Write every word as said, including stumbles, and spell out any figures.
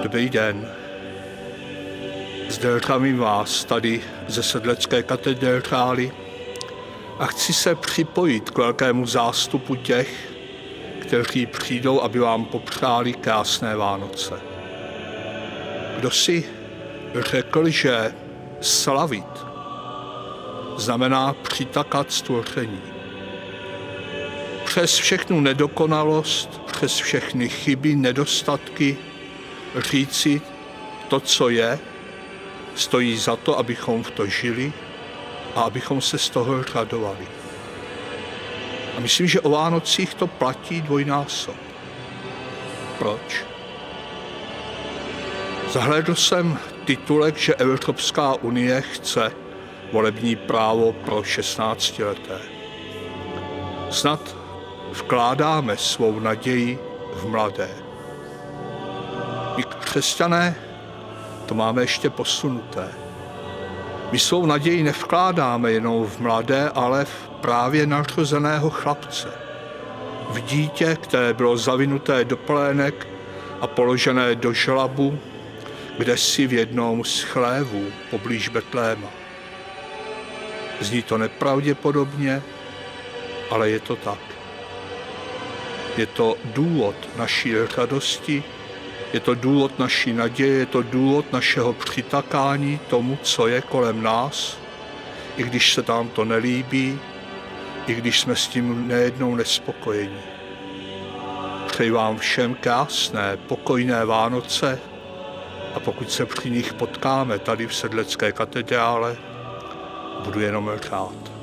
Dobrý den. Zdravím vás tady ze Sedlecké katedrály a chci se připojit k velkému zástupu těch, kteří přijdou, aby vám popřáli krásné Vánoce. Kdo si řekl, že slavit znamená přitakat stvoření. Přes všechnu nedokonalost, přes všechny chyby, nedostatky, říci to, co je, stojí za to, abychom v to žili a abychom se z toho radovali. A myslím, že o Vánocích to platí dvojnásob. Proč? Zahlédl jsem titulek, že Evropská unie chce volební právo pro šestnáctileté. Snad vkládáme svou naději v mladé. My křesťané to máme ještě posunuté. My svou naději nevkládáme jenom v mladé, ale v právě narozeného chlapce. V dítě, které bylo zavinuté do plének a položené do žlabu, kde si v jednom z chlévů poblíž Betléma. Zní to nepravděpodobně, ale je to tak. Je to důvod naší radosti, je to důvod naší naděje, je to důvod našeho přitakání tomu, co je kolem nás, i když se nám to nelíbí, i když jsme s tím nejednou nespokojení. Přeji vám všem krásné, pokojné Vánoce a pokud se při nich potkáme tady v Sedlecké katedrále, budu jenom rád.